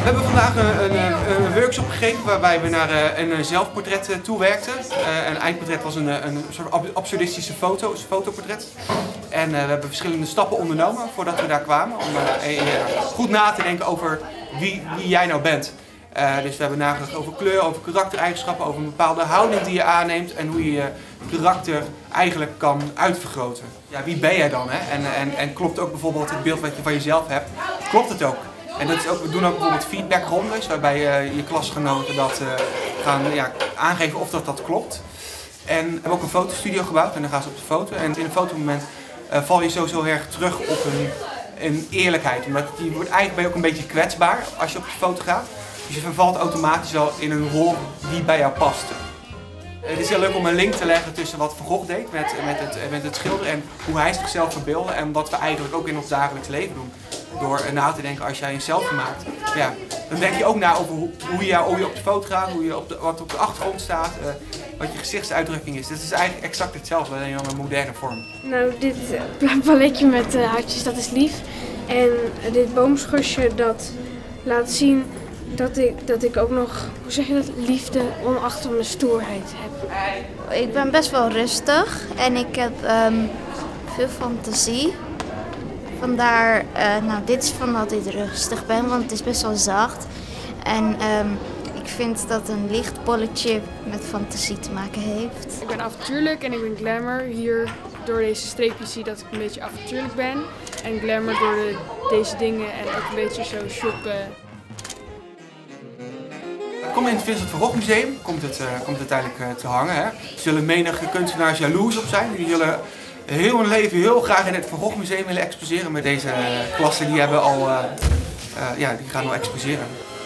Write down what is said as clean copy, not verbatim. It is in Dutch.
hebben vandaag een workshop gegeven waarbij we naar een zelfportret toe werkten. Een eindportret was een soort absurdistische fotoportret. En we hebben verschillende stappen ondernomen voordat we daar kwamen. Om goed na te denken over wie jij nou bent. Dus we hebben nagedacht over kleur, over karaktereigenschappen, over een bepaalde houding die je aanneemt en hoe je je karakter eigenlijk kan uitvergroten. Ja, wie ben jij dan? Hè? En klopt ook bijvoorbeeld het beeld wat je van jezelf hebt, klopt het ook? En dat is ook, we doen ook bijvoorbeeld feedbackrondes waarbij je klasgenoten dat gaan aangeven of dat klopt. En we hebben ook een fotostudio gebouwd en dan gaan ze op de foto. En in een fotomoment val je sowieso heel erg terug op een eerlijkheid. Omdat eigenlijk ben je ook een beetje kwetsbaar als je op je foto gaat. Dus je vervalt automatisch al in een rol die bij jou past. Het is heel leuk om een link te leggen tussen wat Van Gogh deed met het schilderen en hoe hij zichzelf verbeelde en wat we eigenlijk ook in ons dagelijks leven doen. Door na te denken als jij een selfie maakt. Ja, dan denk je ook na over hoe je op de foto gaat, wat op de achtergrond staat, wat je gezichtsuitdrukking is. Het is eigenlijk exact hetzelfde, alleen dan een moderne vorm. Nou, dit palletje met hartjes, dat is lief. En dit boomschusje, dat laat zien dat ik ook nog, hoe zeg je dat, liefde onachter mijn stoerheid heb. Ik ben best wel rustig en ik heb veel fantasie. Vandaar, dit is van dat ik rustig ben, want het is best wel zacht. En ik vind dat een licht bolletje met fantasie te maken heeft. Ik ben avontuurlijk en ik ben glamour. Hier door deze streepjes zie je dat ik een beetje avontuurlijk ben. En glamour door deze dingen en ook een beetje zo shoppen. Kom in het Vincent van Gogh Museum, komt het uiteindelijk te hangen. Hè. Er zullen menige kunstenaars jaloers op zijn. Die zullen heel hun leven heel graag in het Van Gogh Museum willen exposeren. Maar deze klassen die hebben die gaan al exposeren.